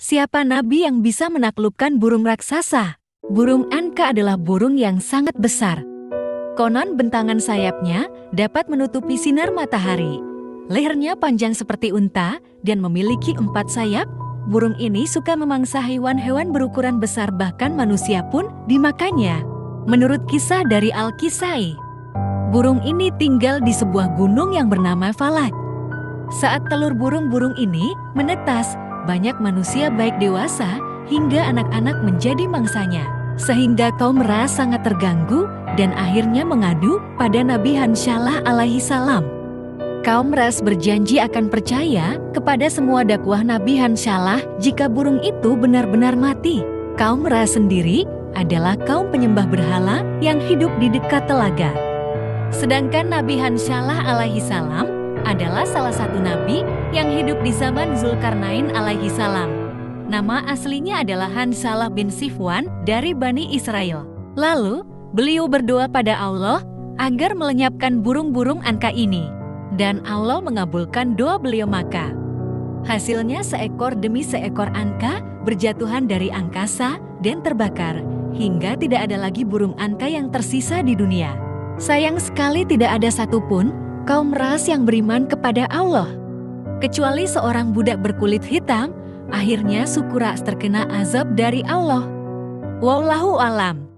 Siapa nabi yang bisa menaklukkan burung raksasa? Burung Anka adalah burung yang sangat besar. Konon bentangan sayapnya dapat menutupi sinar matahari. Lehernya panjang seperti unta dan memiliki 4 sayap. Burung ini suka memangsa hewan-hewan berukuran besar, bahkan manusia pun dimakannya. Menurut kisah dari Al-Kisai, burung ini tinggal di sebuah gunung yang bernama Falak. Saat telur burung-burung ini menetas, banyak manusia baik dewasa hingga anak-anak menjadi mangsanya. Sehingga kaum Ras sangat terganggu dan akhirnya mengadu pada Nabi Hansyalah alaihi salam. Kaum Ras berjanji akan percaya kepada semua dakwah Nabi Hansyalah jika burung itu benar-benar mati. Kaum Ras sendiri adalah kaum penyembah berhala yang hidup di dekat telaga. Sedangkan Nabi Hansyalah alaihi salam adalah salah satu nabi yang hidup di zaman Zulkarnain alaihi salam. Nama aslinya adalah Hansalah bin Sifwan dari Bani Israel. Lalu, beliau berdoa pada Allah agar melenyapkan burung-burung Anka ini. Dan Allah mengabulkan doa beliau, maka hasilnya seekor demi seekor Anka berjatuhan dari angkasa dan terbakar, hingga tidak ada lagi burung Anka yang tersisa di dunia. Sayang sekali tidak ada satupun kaum Ras yang beriman kepada Allah. Kecuali seorang budak berkulit hitam, akhirnya suku Ras terkena azab dari Allah. Wallahu alam.